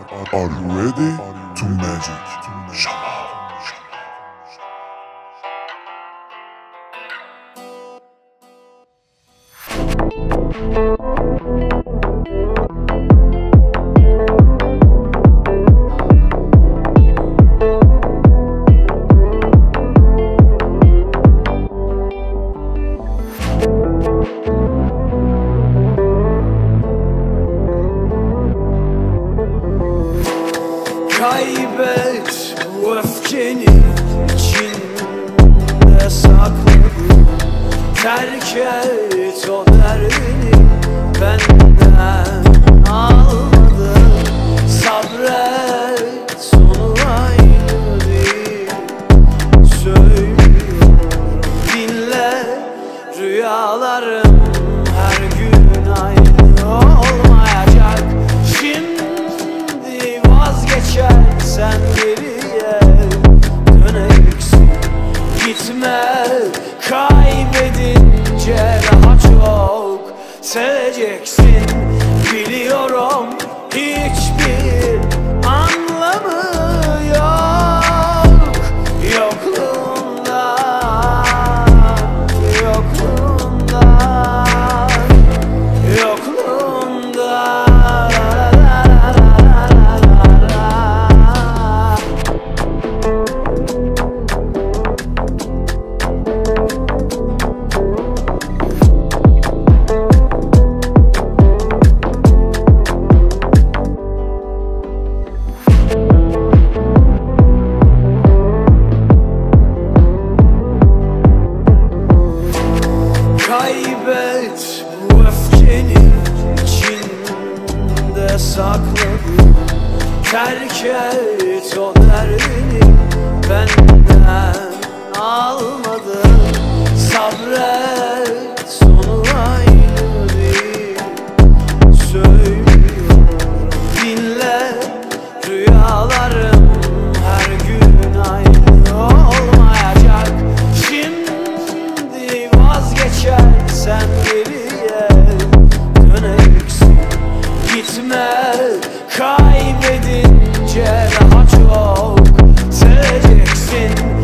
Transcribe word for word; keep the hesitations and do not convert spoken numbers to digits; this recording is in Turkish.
Are you ready to magic? Şama. Kaybet bu öfkeni içinde saklı. Terk et o derdini benden almadı. Sabret sonu aynı değil. Söylüyorum dinle, rüyalarım her gün aynı olmayacak. Şimdi vazgeçersen geriye döneceksin. Gitme, kaybedince daha çok seveceksin. Biliyorum hiçbir anlamı yok yokluğunda, yokluğunda, yokluğunda. Kaybet bu öfkeni içinde saklı. Terk et o derdini benden almadı. Sabret sonu aynı değil. Söylüyorum dinle, rüyalarım her gün aynı olmayacak. Şimdi vazgeçersen geriye döneceksin. Gitme, kaybedince daha çok seveceksin.